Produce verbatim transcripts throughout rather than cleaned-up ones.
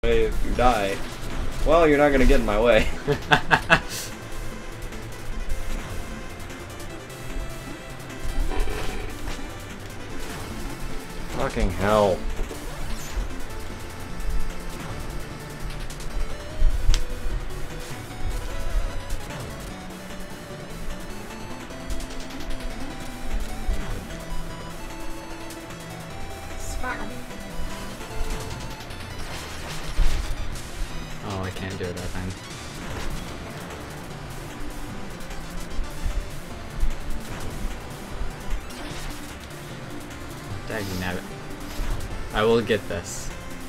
If you die, well, you're not gonna get in my way. Fucking hell. Oh, I can't do it that time. Dagnabbit. I will get this.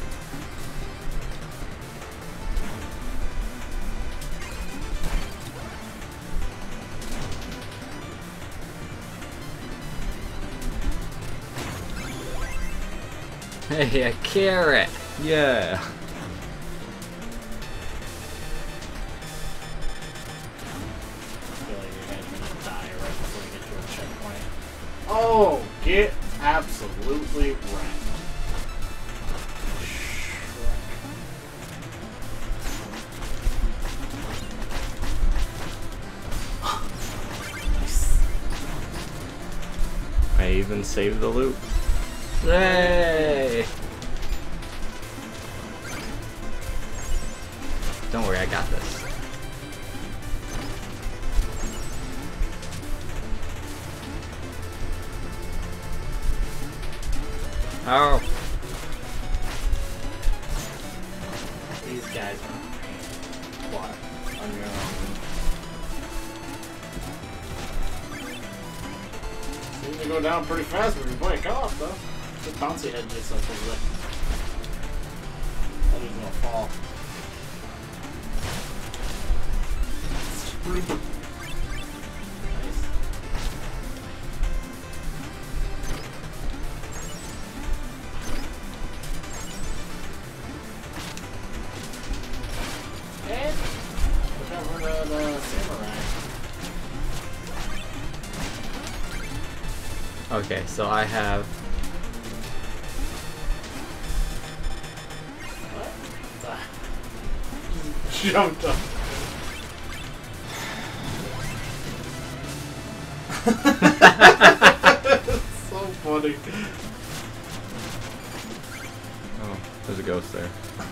Hey, a carrot! Yeah. Oh, get absolutely wrecked. Nice. I even saved the loot. Yay! Don't worry, I got this. Oh. These guys are what? On your own. Seems to go down pretty fast when you play a co-op, though. The bouncy head just like over there. That he's gonna fall. Nice. And look out for the, the samurai. Okay, so I have. What? He jumped up. It's so funny. Oh, there's a ghost there.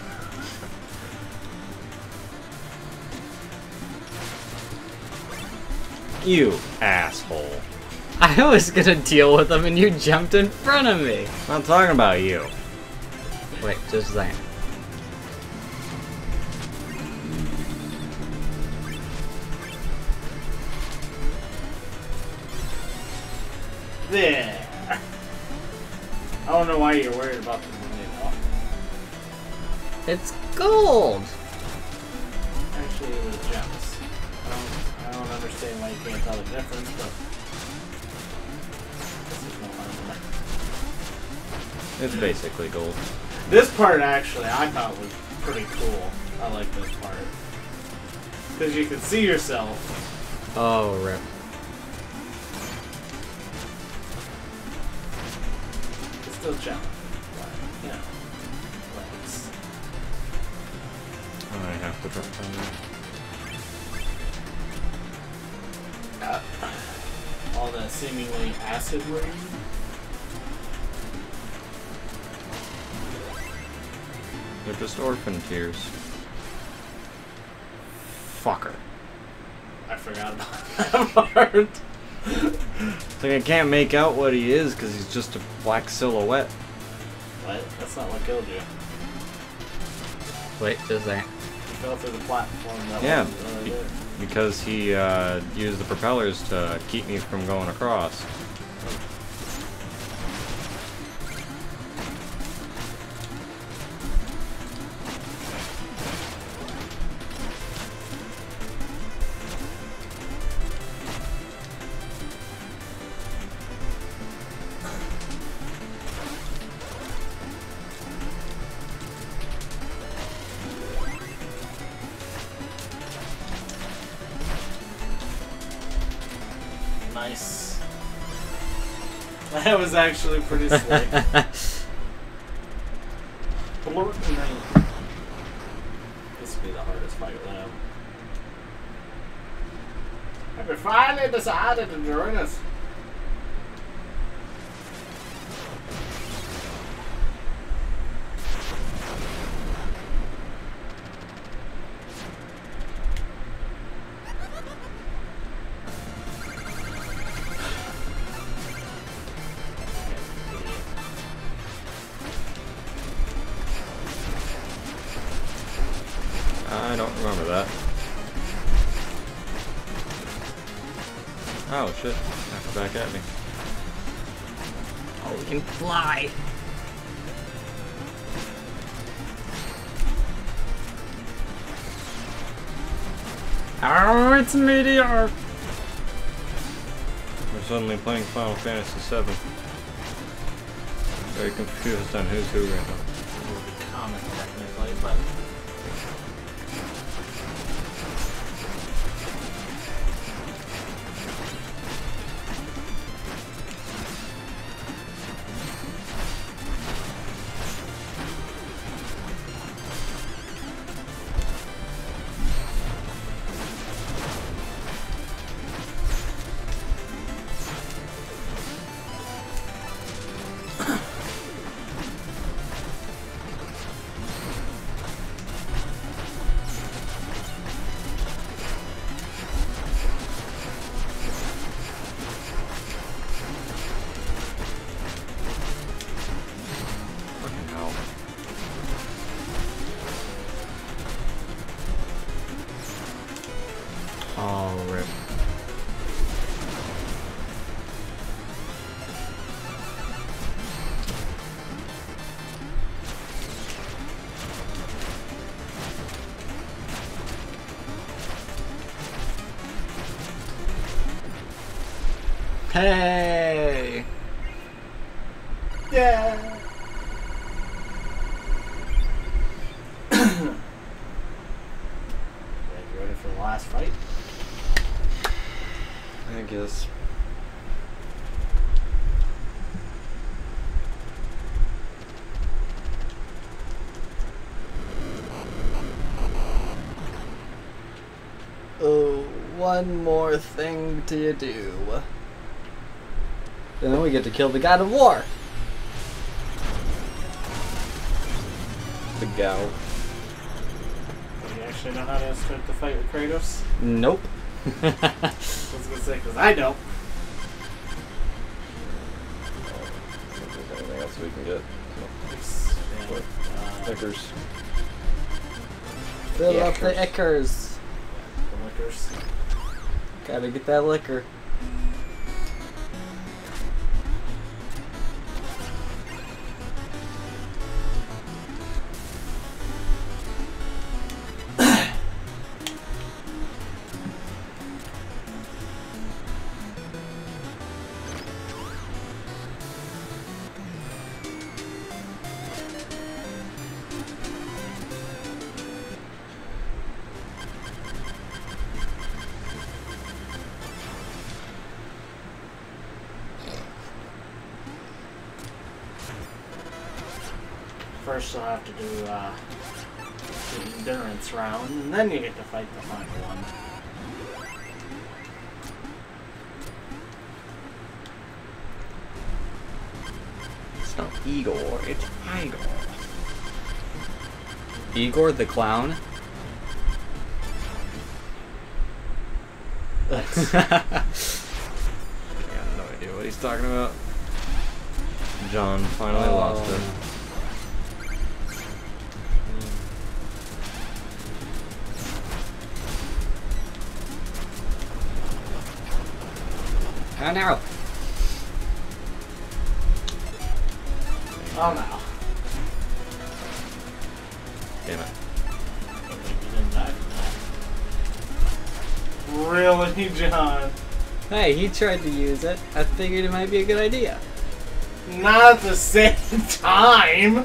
You asshole. I was gonna deal with them and you jumped in front of me! I'm not talking about you. Wait, just a second. There. I don't know why you're worried about the money though. It's gold! Actually, it was gems. I don't, I don't understand why you can't tell the difference, but this is no harm in It's basically gold. that. This part actually I thought was pretty cool. I like this part because you can see yourself. Oh, rip. It's still challenging, but you know, legs. Oh, I have to drop down there. Uh, all that seemingly acid rain. They're just orphan tears. Fucker. I forgot about that part. It's like I can't make out what he is because he's just a black silhouette. What? That's not what killed you. Wait, just a second. You fell through the platform that Yeah, was uh, be- there. because he uh, used the propellers to keep me from going across. Nice. That was actually pretty slick. Blort to be the hardest fight with him. Have you finally decided to join us? I don't remember that. Oh shit, back back at me. Oh, we can fly. Oh, it's Meteor. We're suddenly playing Final Fantasy seven. Very confused on who's who right now. Common technically, but Fucking hell. Oh, rip. Hey. yeah. You ready for the last fight? I guess. Oh, one more thing to do. And then we get to kill the God of War. The gal. Do you actually know how to start the fight with Kratos? Nope. I was gonna say, because I don't. Anything else we can get? It's, yeah, uh, Stickers. Fill The up the Ickers. Ickers. the liquors. Gotta get that liquor. First, you'll have to do uh, the endurance round, and then you get to fight the final one. It's not Igor, it's Igor. Igor the clown. I got no idea what he's talking about. John finally Oh. lost it. Oh no. Oh no. Damn it. You didn't die from that. Really, John? Hey, he tried to use it. I figured it might be a good idea. Not at the same time!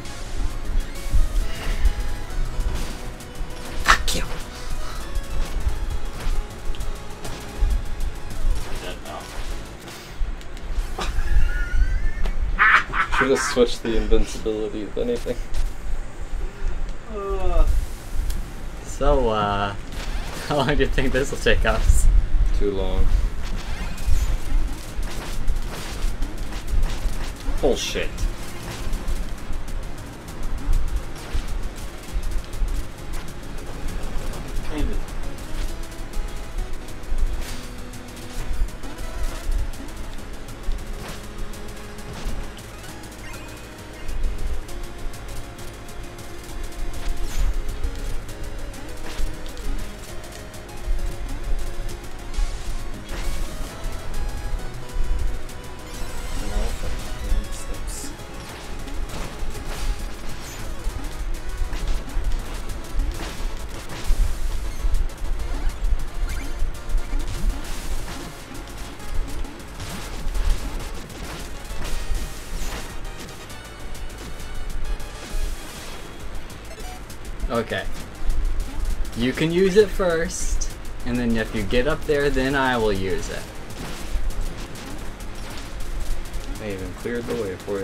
Fuck you. Should have switched the invincibility, if anything. Uh, So, uh, how long do you think this will take us? Too long. Bullshit. Kind of. Okay. You can use it first, and then if you get up there, then I will use it. I even cleared the way for you.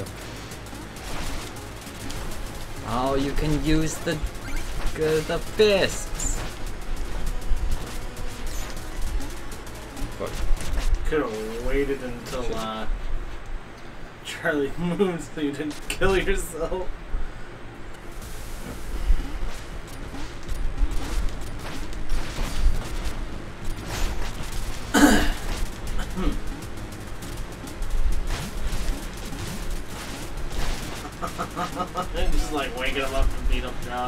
Oh, you can use the uh, the fists. Fuck. Could have waited until uh, Charlie moves so you didn't kill yourself. Just like waking him up and beat up John.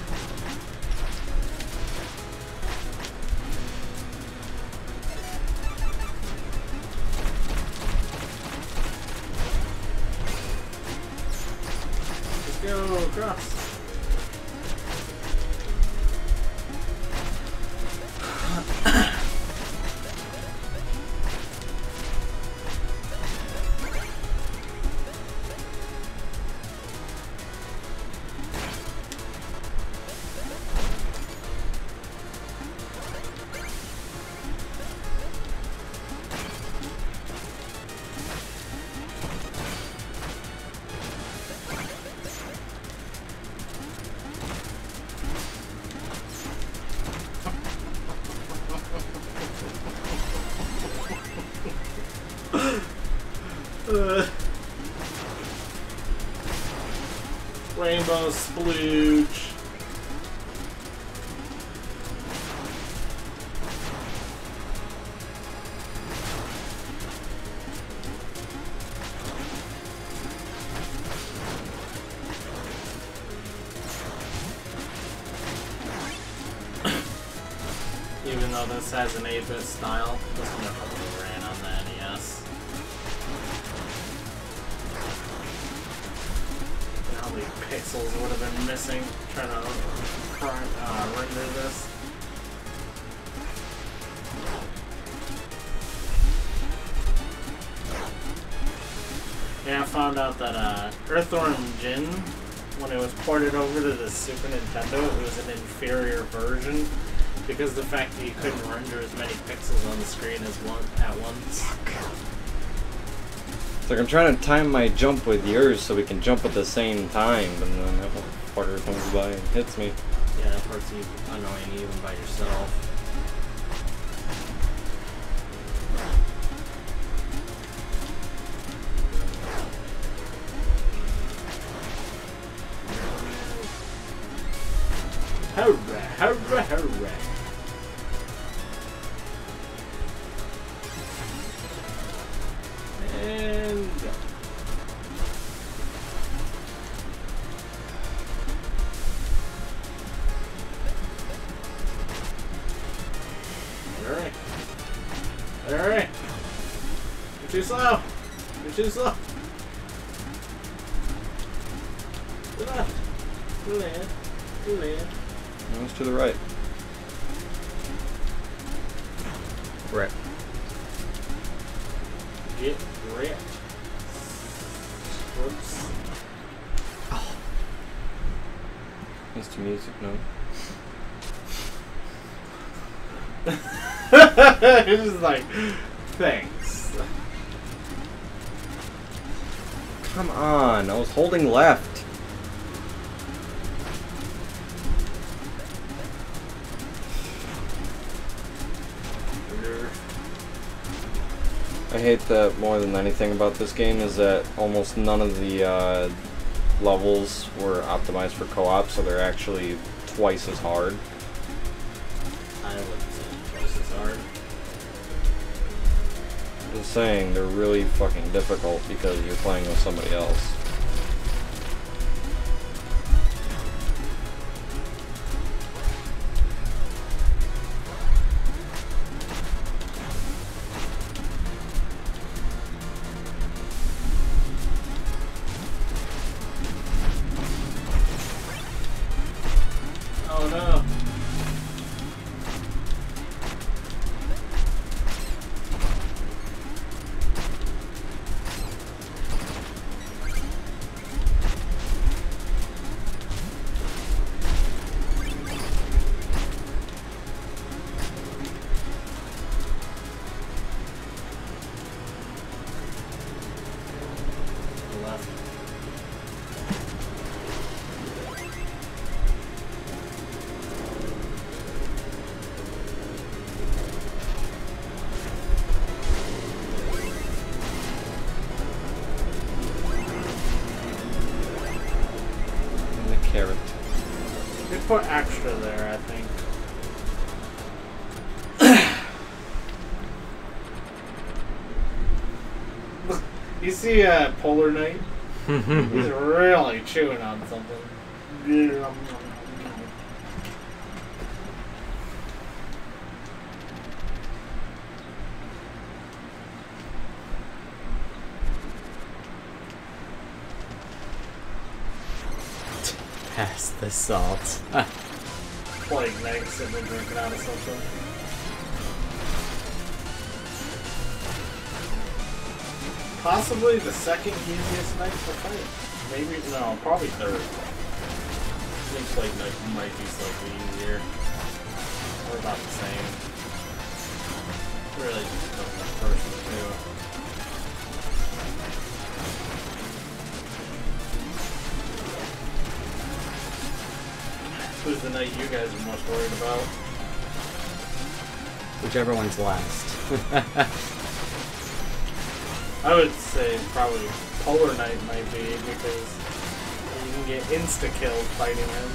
Let's go across. Uh, rainbow splooge. Even though this has an eight bit style, this one definitely ran on the N E S. How many pixels would have been missing trying to uh, render this? Yeah, I found out that uh, Earthworm Jim, when it was ported over to the Super Nintendo, it was an inferior version because of the fact that you couldn't render as many pixels on the screen as one at once. It's like I'm trying to time my jump with yours so we can jump at the same time, but then that fucker comes by and hits me. Yeah, that part's even annoying even by yourself. Hurrah, hurrah, hurrah. And go. Alright. Alright. You're too slow. You're too slow. To the left. To the left. To the left. No, it's to the right. Right. Get ripped. Whoops. Oh. It's to music, no. It's just like, thanks. Come on, I was holding left. I hate that more than anything about this game is that almost none of the uh, levels were optimized for co-op, so they're actually twice as hard. I wouldn't say twice as hard. I'm just saying, they're really fucking difficult because you're playing with somebody else. Oh no. Left. And the carrot. They put extra there, I think. You see uh, Polar Knight? He's really chewing on something. Pass the salt. Plague Knight sitting there drinking out of something. Possibly the second easiest knight to fight. Maybe, no, probably third. I think Plague Knight might be slightly easier. Or about the same. Really just depends on the person too. Who's the knight you guys are most worried about? Whichever one's last. I would say probably Polar Knight might be because you can get insta-killed fighting him.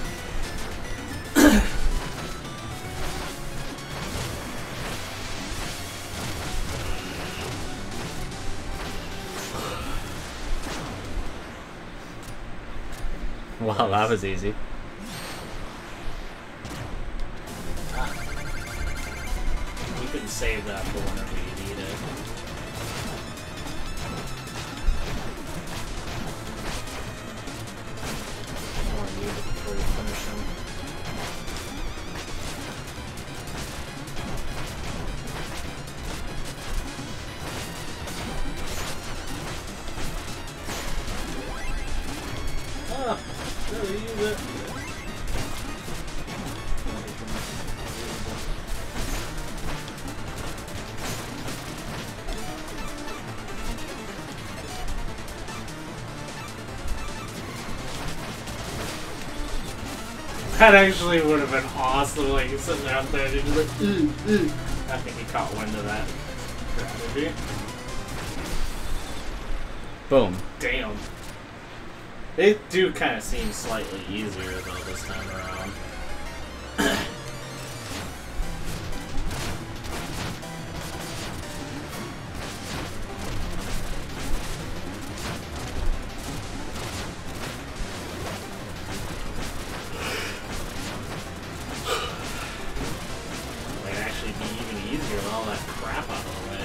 Wow, that was easy. You can save that for whenever you need it. Or need it before you finish him. Ah, really use it. That actually would have been awesome, like sitting there out there and you're just like, ooh, ooh. I think he caught wind of that strategy. Boom. Damn. They do kind of seem slightly easier though this time around. Might actually be even easier with all that crap out of the way.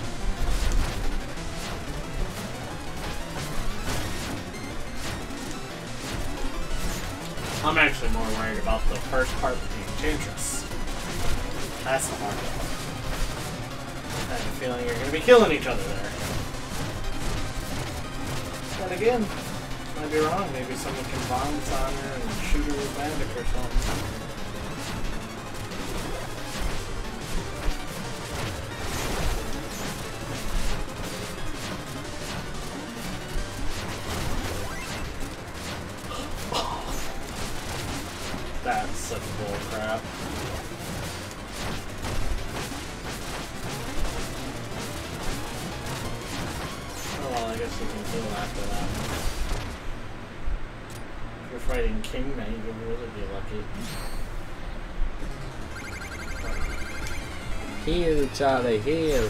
I'm actually more worried about the first part with the Enchantress. That's the hard part. I have a feeling you're going to be killing each other there. But again, might be wrong. Maybe someone can bounce on her and shoot her with magic or something. That's such bull crap. Oh well, I guess you can heal after that one. If you're fighting King Knight, you'll really be lucky. Heal, Charlie, heal.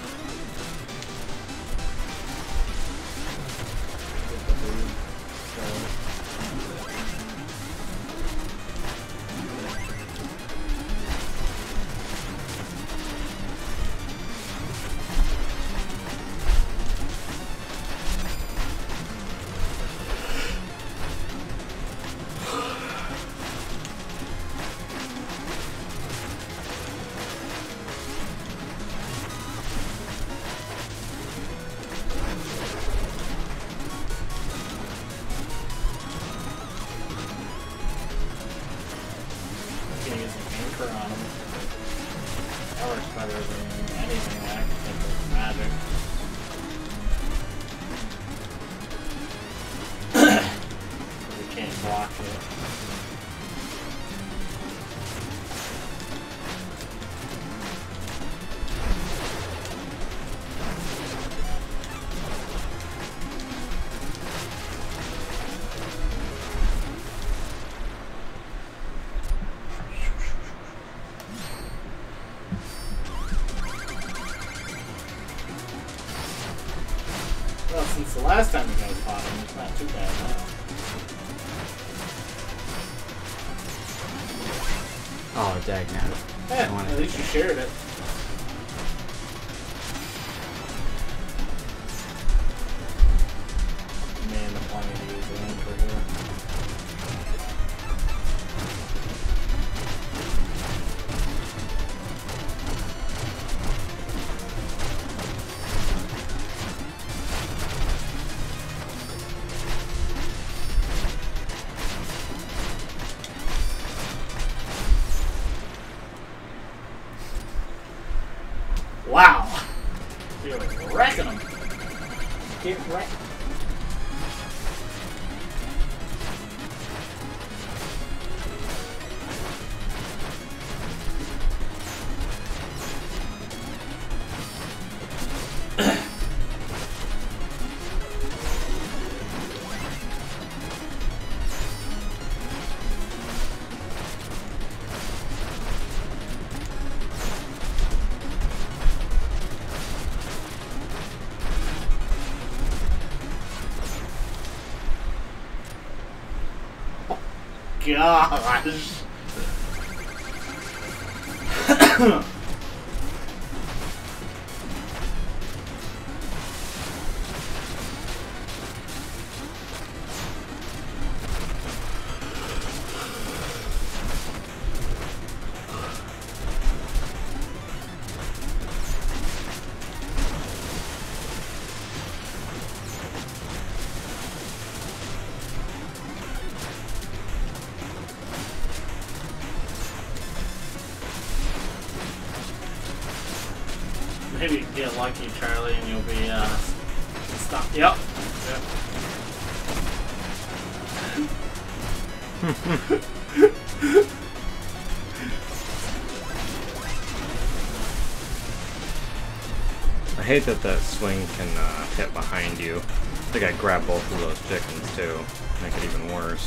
Well, since the last time you guys fought him, it's not too bad now. Oh, dagnabbit. Yeah, at least you shared it. Man, I'm planning to use the anchor here. Wow! You're wrecking them. Get wrecked. Gosh! Maybe get lucky, Charlie, and you'll be, uh, stop. Yep. Yep. I hate that that swing can uh, hit behind you. I think I grabbed both of those chickens too. Make it even worse.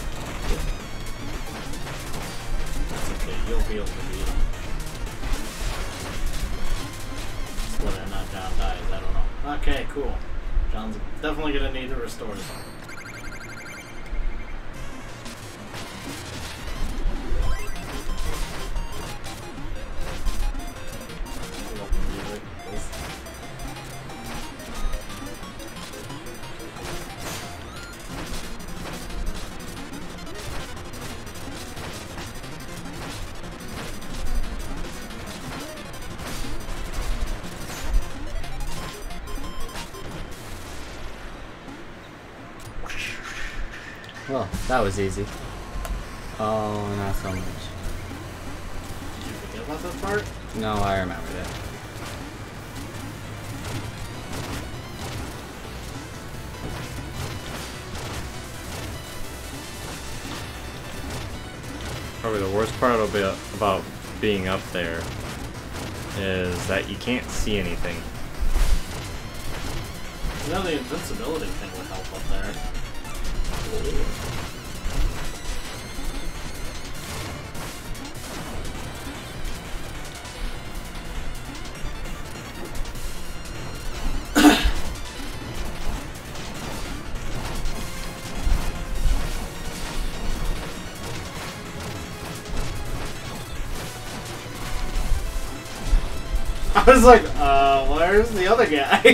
That's okay, you'll be able to beat him. Whether or not John dies, I don't know. Okay, cool. John's definitely gonna need to restore something. Well, that was easy. Oh, not so much. Did you forget about this part? No, I remember that. Probably the worst part will be about being up there is that you can't see anything. You know, the invincibility thing would help up there. I was like, uh, where's the other guy?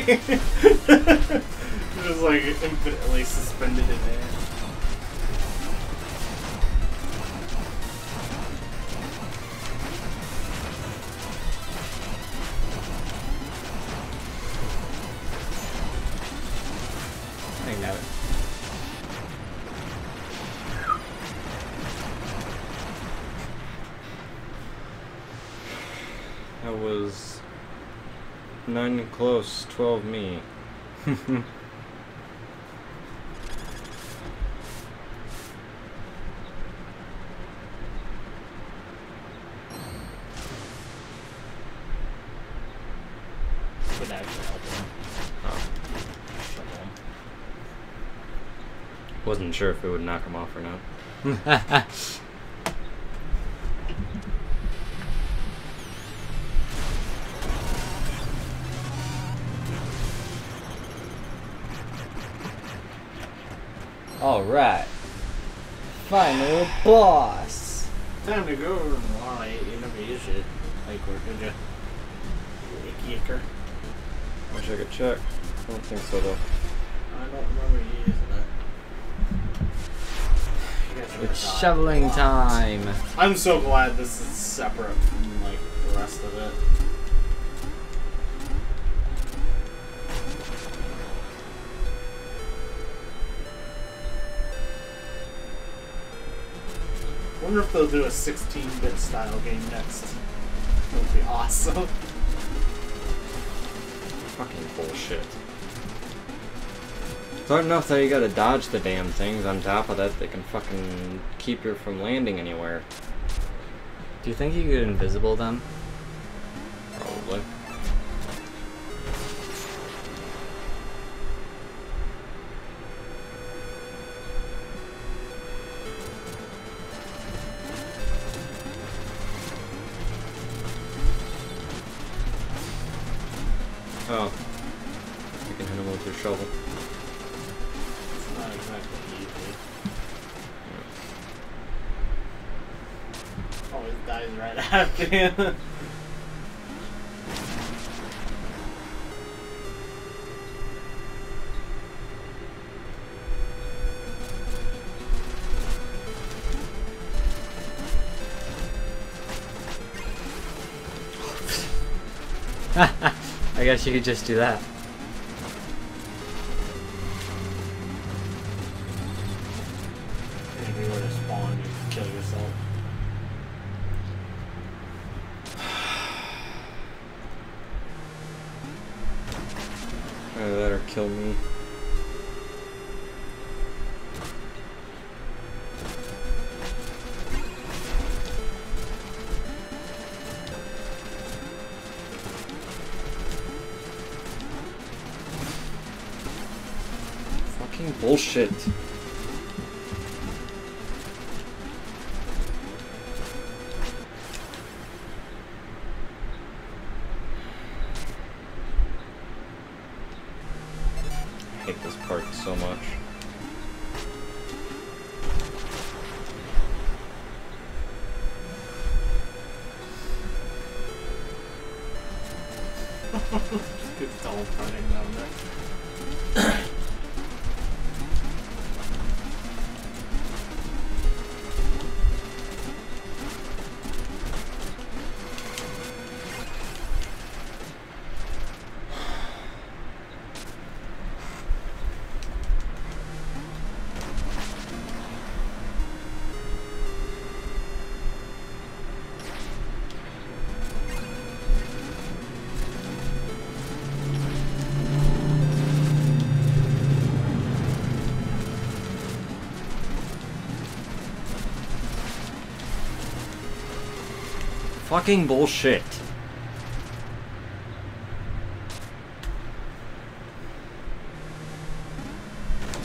Just like infinitely suspended in air. I know it. That was nine close, twelve me. Could actually help him. Oh. Shovel him. Wasn't sure if it would knock him off or not. Alright. Final boss. Time to go. Alright, you never use it. Like, or did you? You yicker. Wish I could check. I don't think so though. I don't remember you using it. You guys are It's gonna die. shoveling time. I'm so glad this is separate from, like, the rest of it. I wonder if they'll do a sixteen bit style game next. That would be awesome. Fucking bullshit. It's hard enough that you gotta dodge the damn things. On top of that, they can fucking keep you from landing anywhere. Do you think you could invisible them? Probably. Oh. You can hit him with your shovel. It's not exactly easy. Always dies right after you. I guess you could just do that. If you were to spawn, you'd kill yourself. Either that or kill me. Fucking bullshit. I hate this part so much. Good teleporting down there. Fucking bullshit.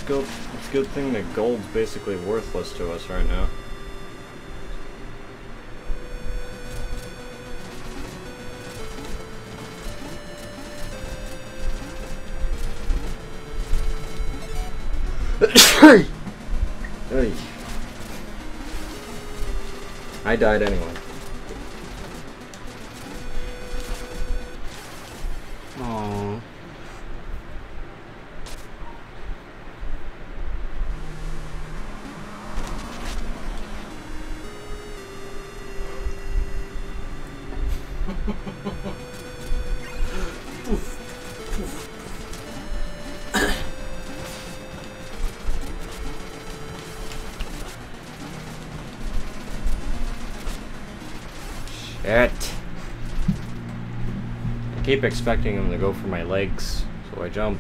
it's good. It's a good thing that gold's basically worthless to us right now. Hey. I died anyway. Aww. Shit. I keep expecting him to go for my legs, so I jump.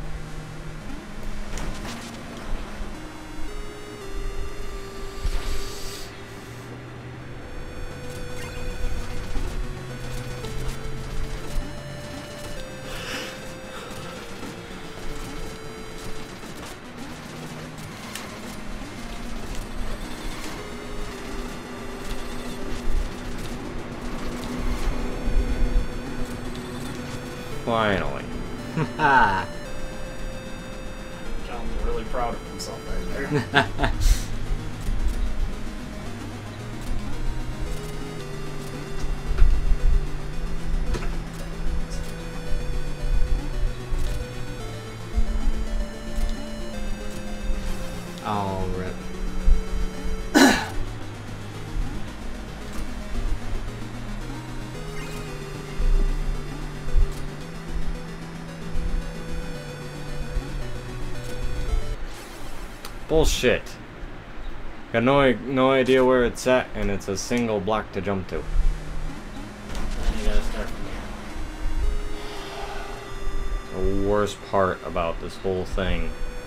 Finally. Ah. John's really proud of himself right there. Oh, rip. Bullshit. Got no no idea where it's at, and it's a single block to jump to. And you gotta start from here. The worst part about this whole thing.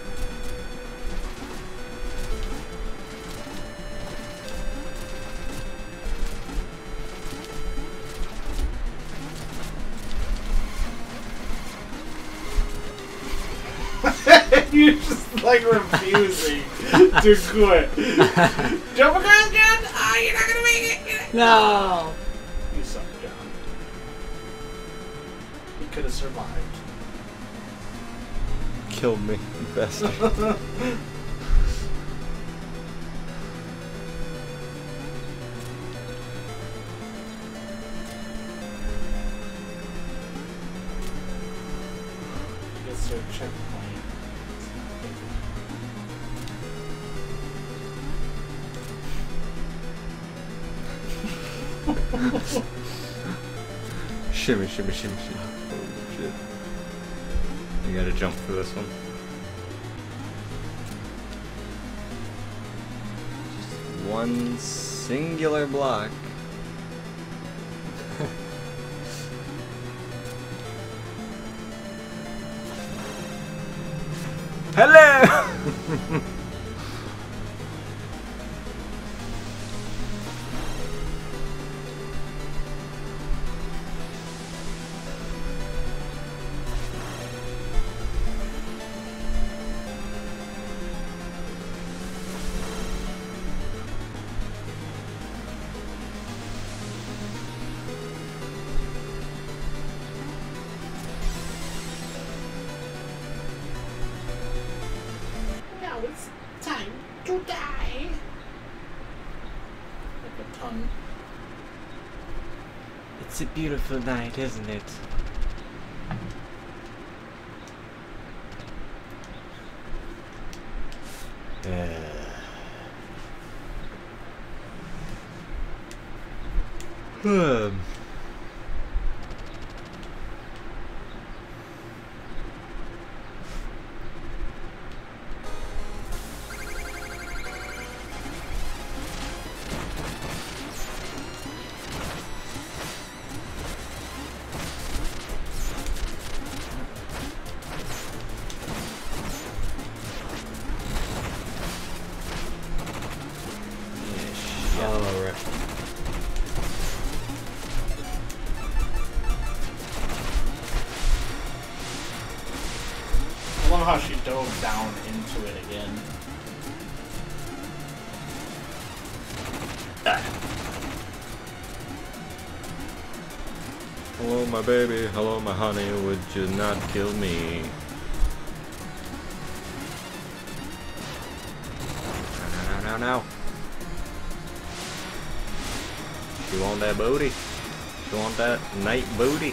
You're just like refusing to quit. Jump across, John! Oh, you're not gonna make it! No! You suck, John. You could have survived. Killed me, you bastard. He gets to a checkpoint. Shimmy, shimmy, shimmy, shimmy. Oh shit. You gotta jump for this one. Just one singular block. Hello! Now it's time to die. Like a ton. It's a beautiful night, isn't it? Uh. Oh, rip. I love how she dove down into it again. Hello, my baby. Hello, my honey. Would you not kill me? Now, now, now, now. You want that booty? You want that night booty?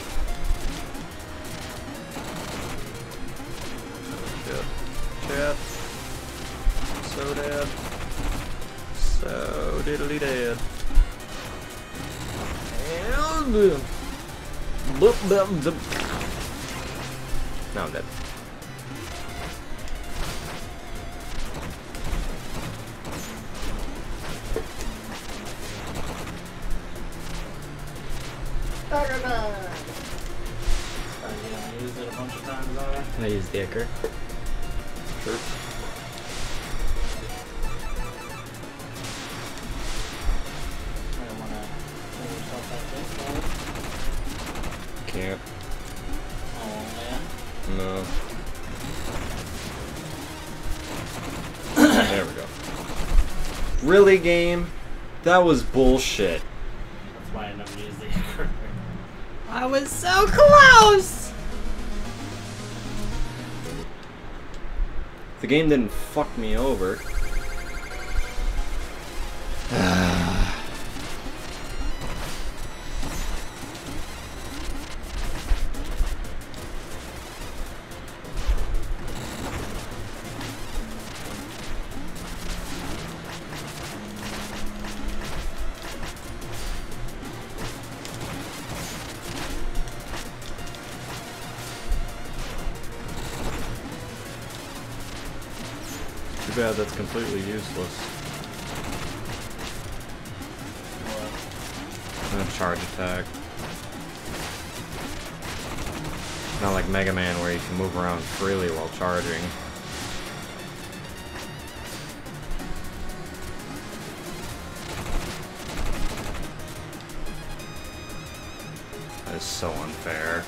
Shit. Shit. So dead. So diddly dead. And... Boop, boop, boop. Now I'm dead. I used it a bunch of times already. I use the Icar. Sure. I don't wanna pull yourself back in. Can't. Oh man. No. There we go. Really, game? That was bullshit. That's why I never use the Icar. I was so close! The game didn't fuck me over. Too bad that's completely useless. What? A charge attack. Not like Mega Man where you can move around freely while charging. That is so unfair.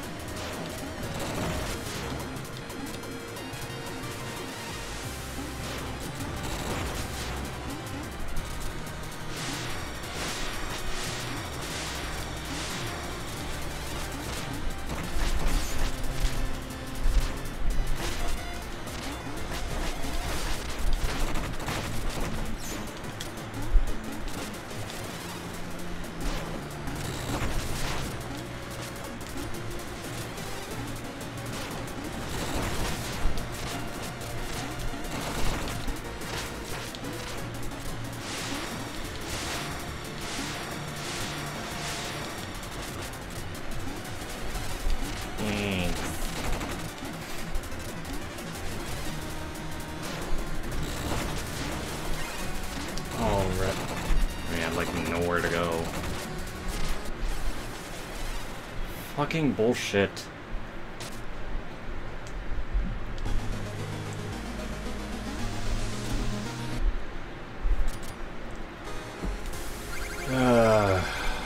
Nowhere to go. Fucking bullshit. Uh.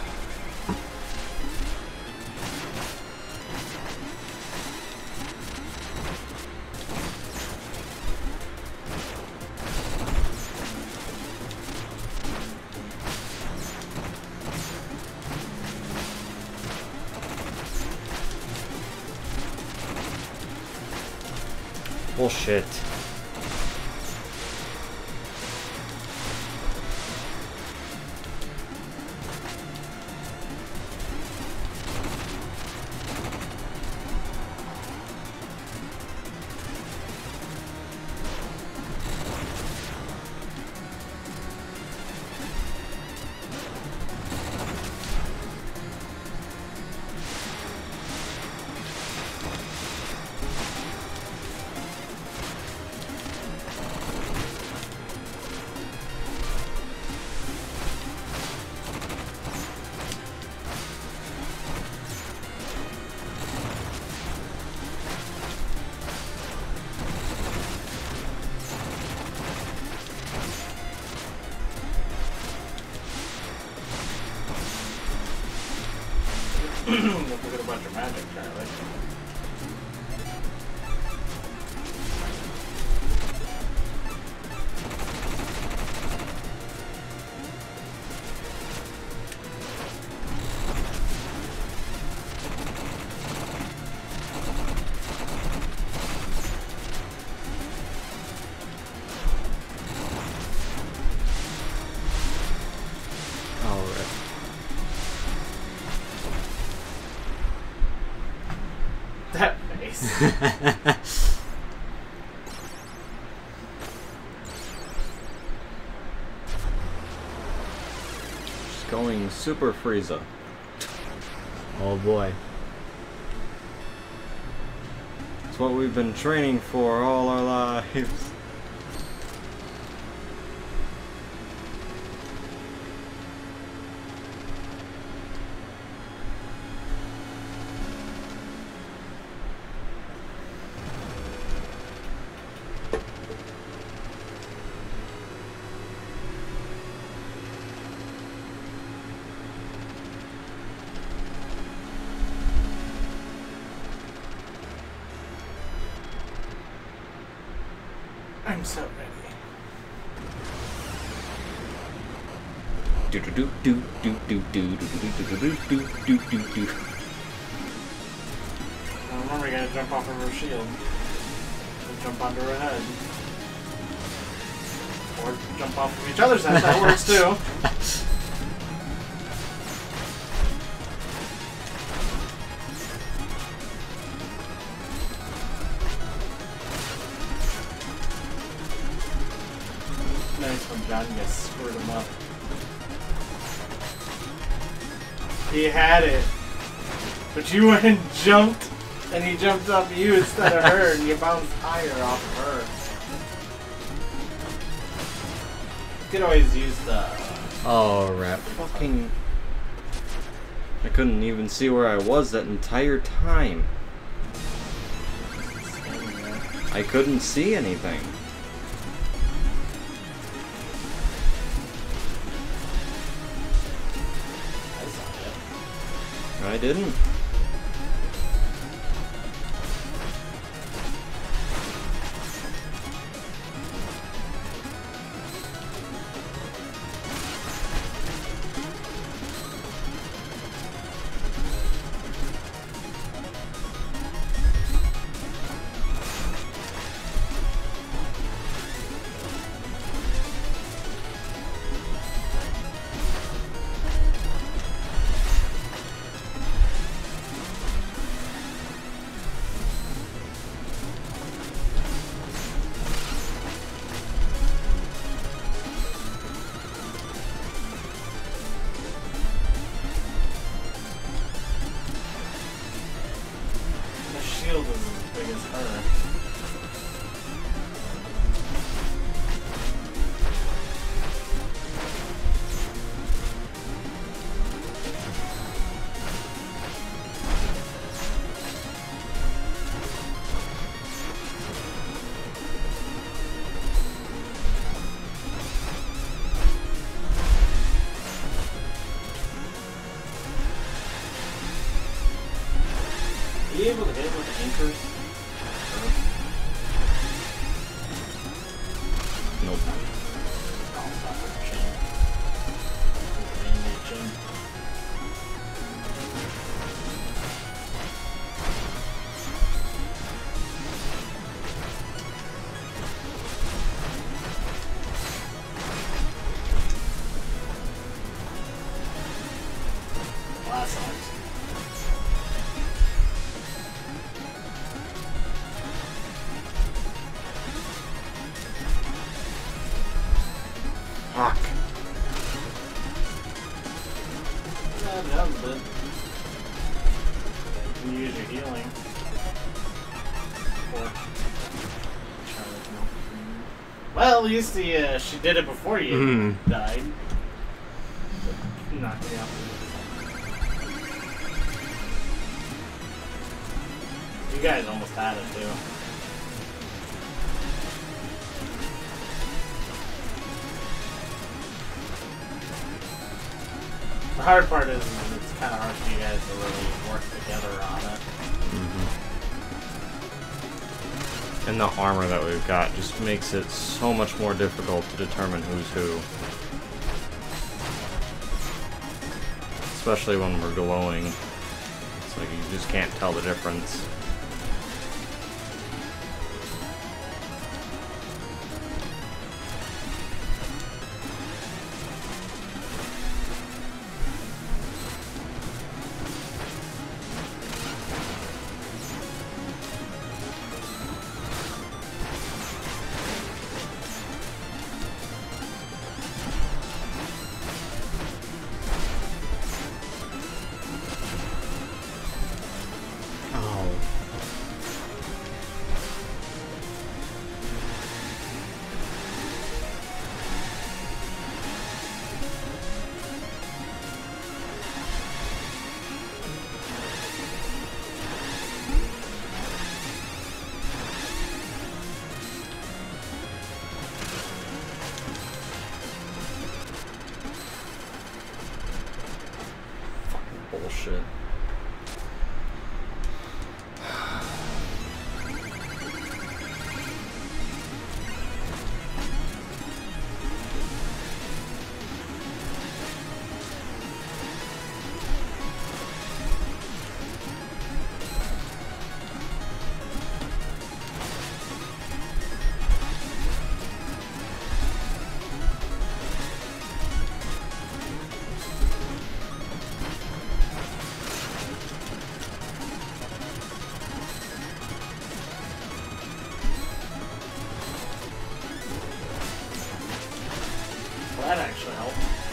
Bullshit. Don't forget about your magic, Charlie. Nice. Just going Super Frieza. Oh boy. It's what we've been training for all our lives. I'm so ready. Do do do do do do do do do do do do do do. Now remember, you gotta jump off of her shield. And jump onto her head. Or jump off of each other's head, that works too. Nice when John gets screwed him up. He had it, but you went and jumped, and he jumped up you instead of her, and you bounced higher off of her. You could always use the... Oh, rip. Fucking. I couldn't even see where I was that entire time. I couldn't see anything. I didn't. Shield is as big as her. Are you able to hit with the anchors? Nope. Oh, stop with the chain. And the chain. Well, that sucks. Fuck. Yeah, that was good. You can use your healing. Or well, at least the, uh, she did it before you Mm. died. Knocked me off. You guys almost had it too. The hard part is it's kind of hard for you guys to really work together on it. Mm-hmm. And the armor that we've got just makes it so much more difficult to determine who's who. Especially when we're glowing. It's like you just can't tell the difference. bullshit. That actually helped.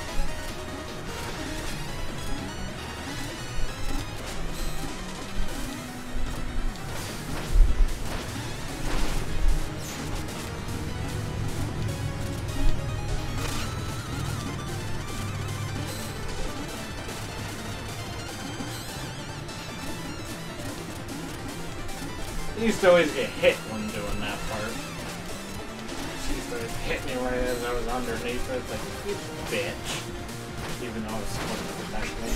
I used to always get hit when doing that part. She used to always hit me right as I was underneath it. It's like, you bitch. Even though I was supposed to protect me.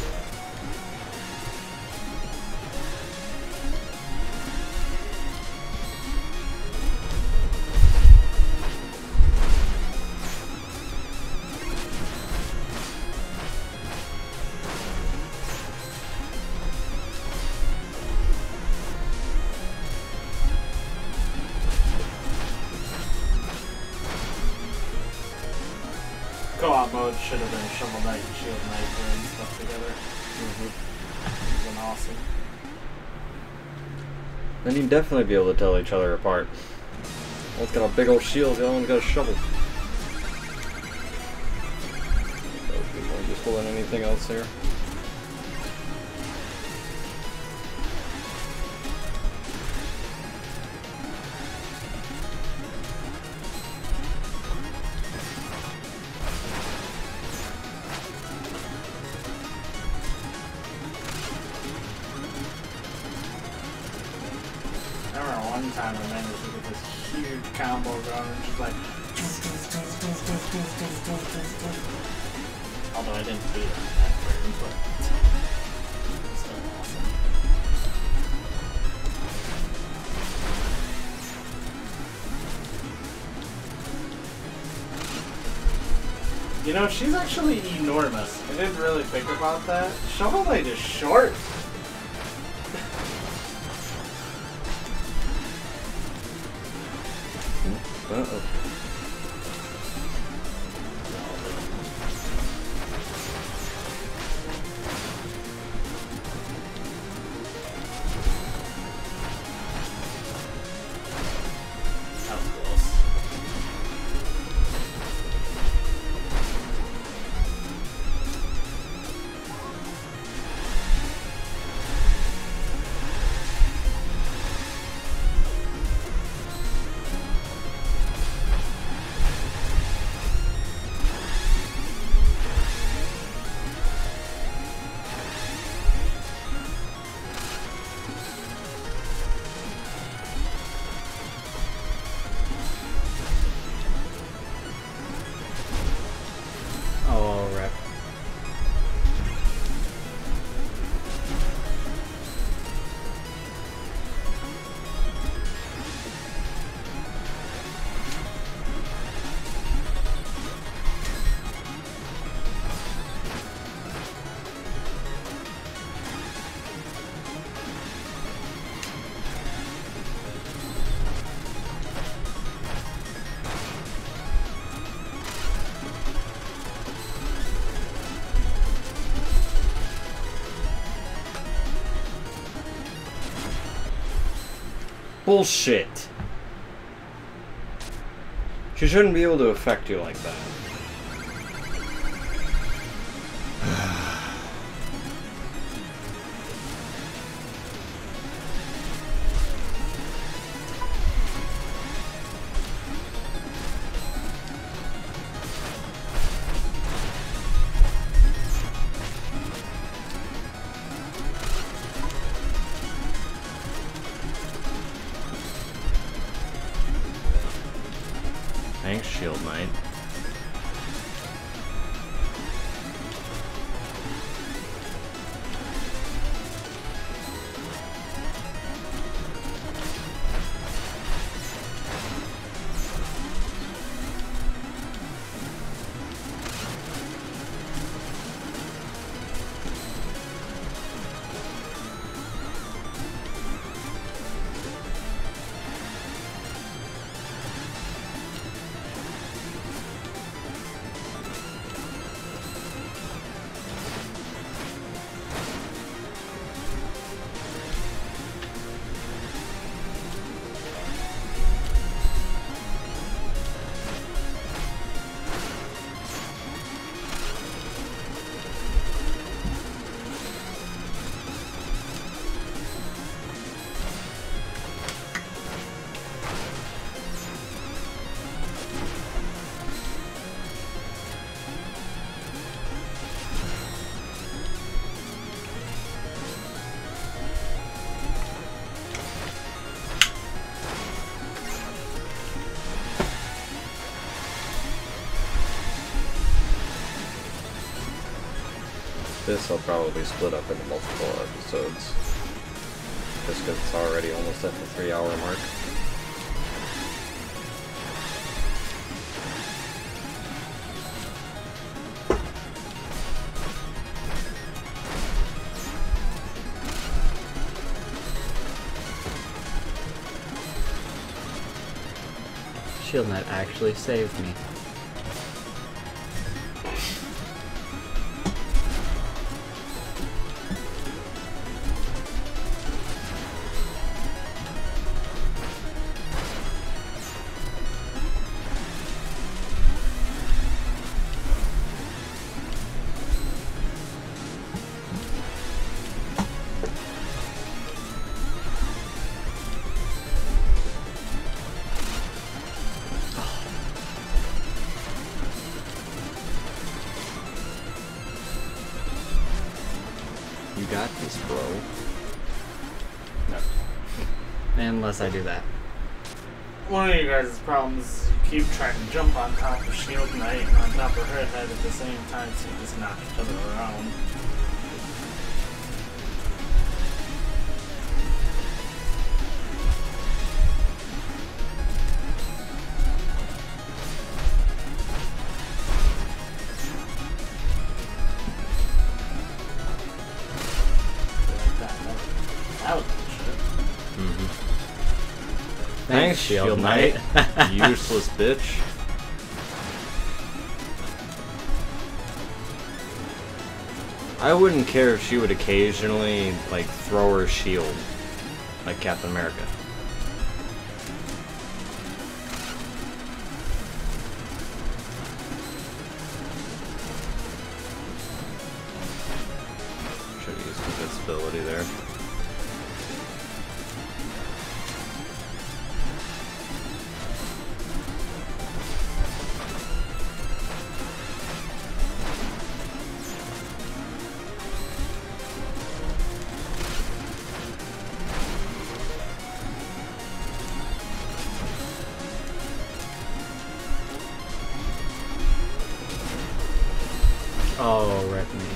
Co-op mode should have been Shovel Knight and Shield Knight doing stuff together. Mm-hmm. It's been awesome. Then you'd definitely be able to tell each other apart. One's got a big old shield, the other one's got a shovel. That would be more useful than anything else here. One time I managed to get this huge combo going and just like although I didn't beat it on that turn, but it's still awesome. You know, she's actually enormous. I didn't really think about that. Shovel Knight is short. Uh-oh. That was close. Oh, rip. Bullshit. She shouldn't be able to affect you like that. Thanks, Shield Knight. This I'll probably split up into multiple episodes. Just because it's already almost at the three hour mark. Shield Knight actually saved me. You got this, bro. No. Unless I do that. One of you guys' problems is you keep trying to jump on top of Shield Knight and on top of her head at the same time, so you just knock each other around. That was bullshit. Mm-hmm. Thanks, Shield Knight. Useless bitch. I wouldn't care if she would occasionally, like, throw her shield, like Captain America. Should have used invincibility there. Oh, rip me.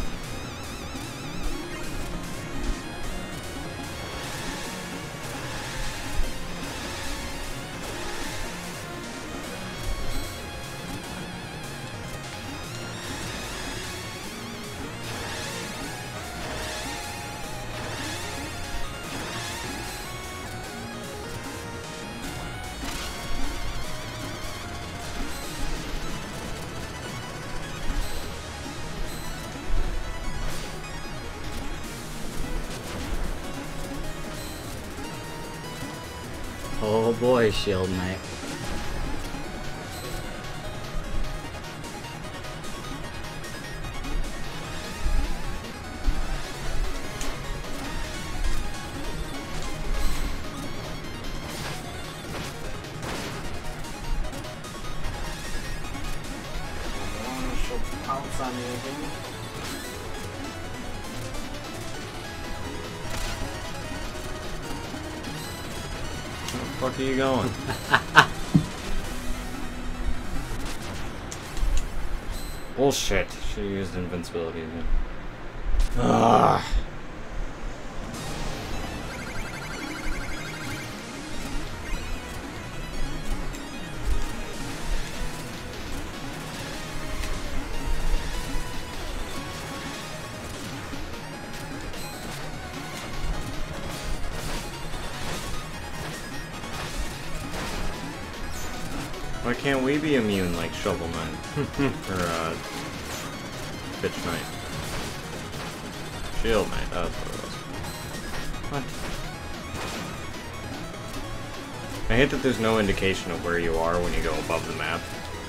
Oh boy, Shield Knight. Oh, she'll pounce on you again. Where the fuck are you going? Bullshit. Should've used invincibility again. Ugh. Why can't we be immune like Shovel Knight? or, uh... Bitch Knight. Shield Knight, that's what it was. What? I hate that there's no indication of where you are when you go above the map.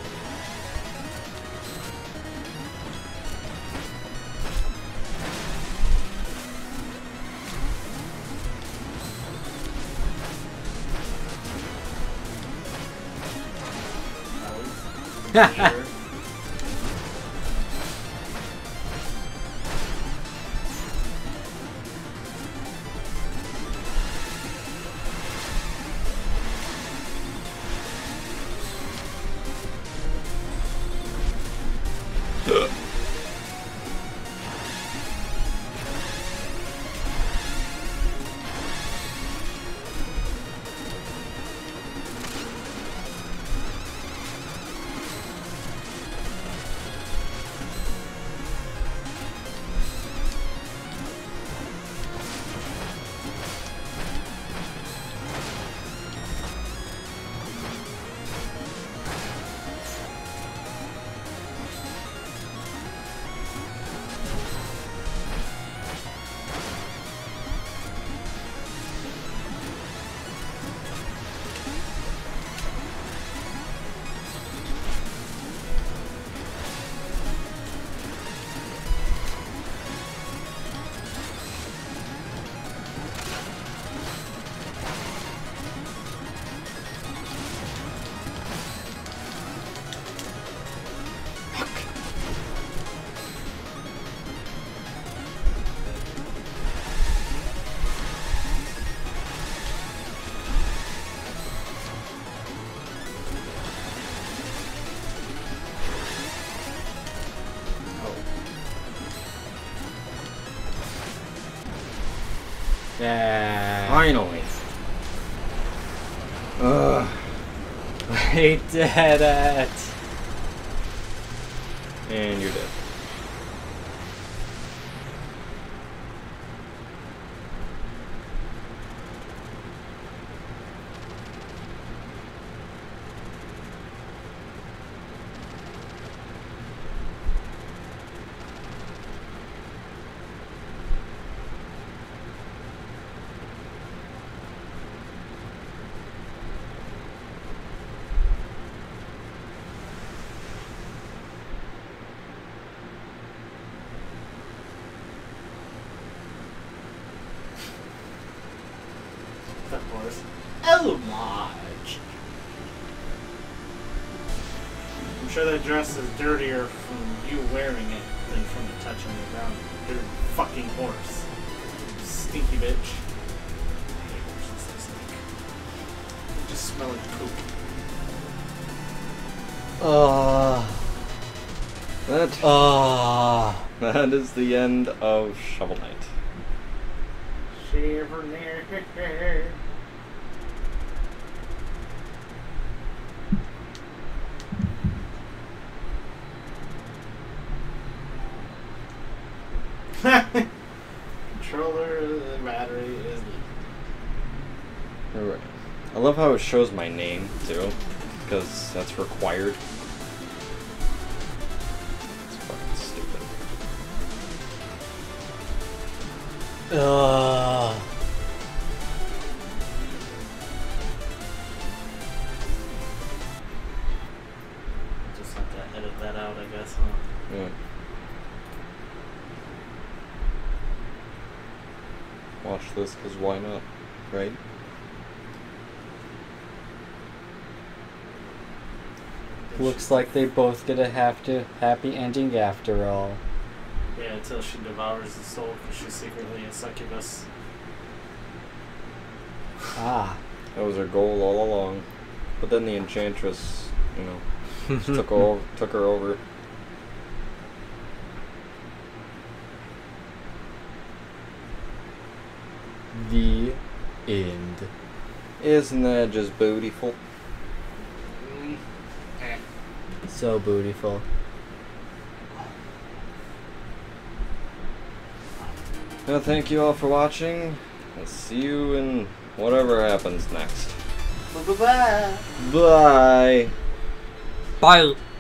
That was weird. Yeah. Finally. Ugh. We did it. And you're dead. Of course. Oh my! I'm sure that dress is dirtier from you wearing it than from it touching the ground. Dirty fucking horse. Stinky bitch. I hate horses, they stink. They just smell like poop. Oh. That, Oh. that is the end of Shovel Knight. Shiver near. Controller, the battery is leaking. Alright. I love how it shows my name, too, because that's required. It's fucking stupid. Ugh. Just have to edit that out, I guess, huh? Yeah. Watch this, because why not? Right? Looks like they both get a have to happy ending after all. Yeah, until she devours the soul because she's secretly a succubus. Ah. That was her goal all along. But then the Enchantress, you know, just took, over, took her over. The end. Isn't that just beautiful? Mm. Eh. So beautiful. Well, thank you all for watching. I'll see you in whatever happens next. Bye-bye. Bye! Bye.